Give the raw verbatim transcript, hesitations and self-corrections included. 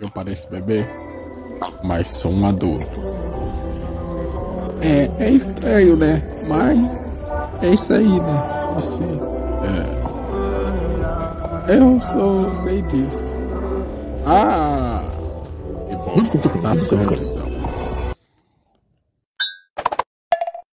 Eu pareço bebê, mas sou um adulto. É, é estranho, né? Mas é isso aí, né? Você. É. Eu sou. Sei disso. Ah! Que bom. Tá certo, então.